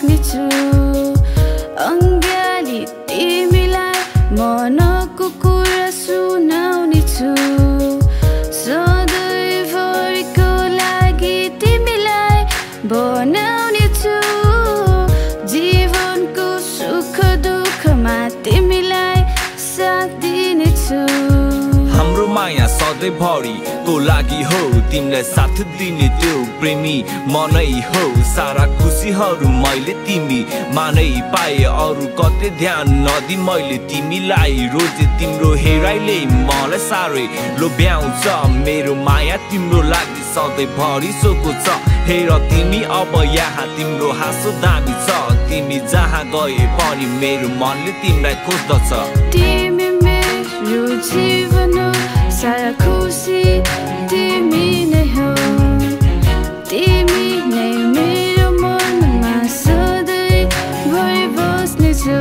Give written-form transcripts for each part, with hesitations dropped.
राख्नेछु अङ्गाली तिमीलाई मनको कुरा सुनाउनेछु सधैँभरिको लागि तिमीलाई बनाउनेछु जीवनको सुख दुःखमा तिमीलाई साथ दिनेछु हाम्रो माया सधैँभरिको लागि हो तिमीलाई साथ दिने त्यो प्रेमी मनै हो सारा खुसीहरू मैले तिमी मानै पाए अरू कतै ध्यान नदी मैले तिमीलाई रोजे तिम्रो हेराइले मलाई साह्रै लोभ्याउँछ मेरो माया तिम्रो लागि सधैँभरि सोको छ हेर तिमी अब यहाँ तिम्रो हाँसो दामी छ तिमी जहाँ गए पनि मेरो मनले तिमीलाई खोज्दछ तिमी मेरो जीवन हो सारा खुसी तिमी नै हो तिमी नै मेरो मनमा सधैँ भरि बस्नेछु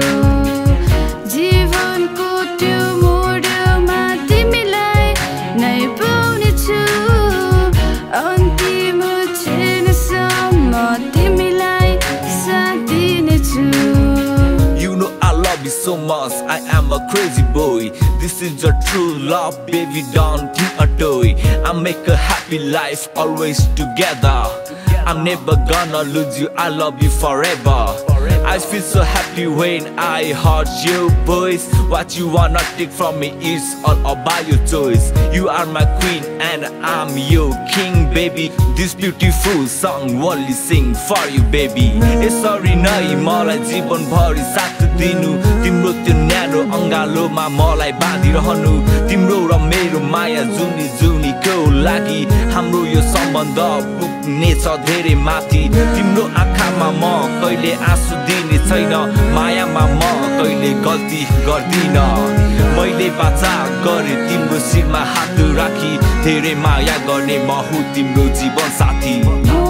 जीवनको त्यो मोडमा तिमीलाई नै पाउनेछु अन्तिम क्षणसम्म तिमीलाई साथ दिनेछु You know I love you so much, I am a crazy boy. This is your true love, baby, don't think a toy. I make a happy life, always together. I'm never gonna lose you, I love you forever. I feel so happy when I heard you boys. What you wanna take from me is all about your choice. You are my queen and I'm your king, baby. This beautiful song only sing for you, baby. Sorry नै मलाई जीवनभरि साथ दिनु तिम्रो त्यो न्यानो अङ्गालोमा मलाई बाँधिरहनु तिम्रो र मेरो माया जुनी जुनीको लागि हाम्रो यो सम्बन्ध पुग्नेछ धेरै माथि तिम्रो आँखामा म कहिले आँसु दिने छैन मायामा म कहिले गल्ती गर्दिन मैले बाचा गरे तिम्रो शिरमा हात राखी धेरै माया गर्ने म हुँ तिम्रो जीवन साथी